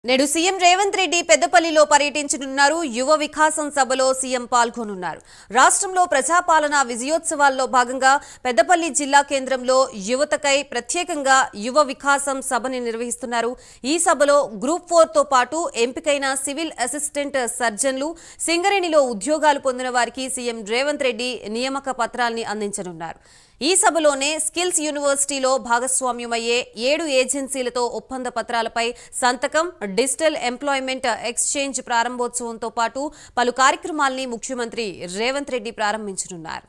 నేడు సీఎం రేవంత్ రెడ్డి పెద్దపల్లిలో పర్యటించనున్నారు. యువ వికాసం సభలో సీఎం పాల్గొనున్నారు. రాష్ట్రంలో ప్రజాపాలన విజయోత్సవాల్లో భాగంగా పెద్దపల్లి జిల్లా కేంద్రంలో యువతకై ప్రత్యేకంగా యువ వికాసం సభని నిర్వహిస్తున్నారు. ఈ సభలో గ్రూప్ 4 తో పాటు ఎంపికైన సివిల్ అసిస్టెంట్ సర్జన్లు, సింగరేణిలో ఉద్యోగాలు పొందిన వారికి సీఎం రేవంత్ రెడ్డి నియామక పత్రాల్ని అందించనున్నారు. ఈ సభలోనే స్కిల్స్ యూనివర్సిటీలో భాగస్వామ్యమయ్యే 7 ఏజెన్సీలతో ఒప్పంద పత్రాలపై సంతకం, డిజిటల్ ఎంప్లాయ్మెంట్ ఎక్స్చేంజ్ ప్రారంభోత్సవంతో పాటు పలు కార్యక్రమాల్ని ముఖ్యమంత్రి రేవంత్ రెడ్డి ప్రారంభించనున్నారు.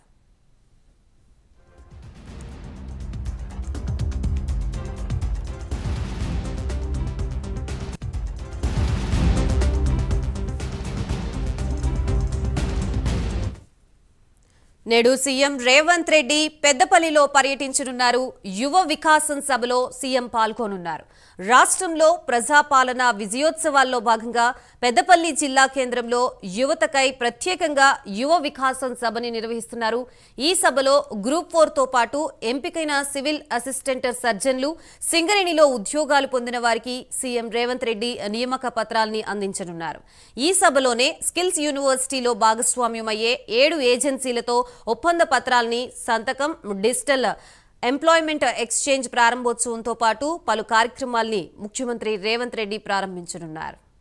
నేడు సీఎం రేవంత్ రెడ్డి పెద్దపల్లిలో పర్యటించనున్నారు. యువ వికాసం సభలో సీఎం పాల్గొనున్నారు. రాష్ట్రంలో ప్రజాపాలన విజయోత్సవాల్లో భాగంగా పెద్దపల్లి జిల్లా కేంద్రంలో యువతకై ప్రత్యేకంగా యువ వికాసం సభని నిర్వహిస్తున్నారు. ఈ సభలో గ్రూప్ 4 తో పాటు ఎంపికైన సివిల్ అసిస్టెంట్ సర్జన్లు, సింగరేణిలో ఉద్యోగాలు పొందిన వారికి సీఎం రేవంత్ రెడ్డి నియామక పత్రాల్ని అందించనున్నారు. ఈ సభలోనే స్కిల్స్ యూనివర్సిటీలో భాగస్వామ్యమయ్యే 7 ఏజెన్సీలతో ఒప్పంద పత్రాల్ని సంతకం, డిజిటల్ ఎంప్లాయ్మెంట్ ఎక్స్చేంజ్ ప్రారంభోత్సవంతో పాటు పలు కార్యక్రమాల్ని ముఖ్యమంత్రి రేవంత్ రెడ్డి ప్రారంభించనున్నారు.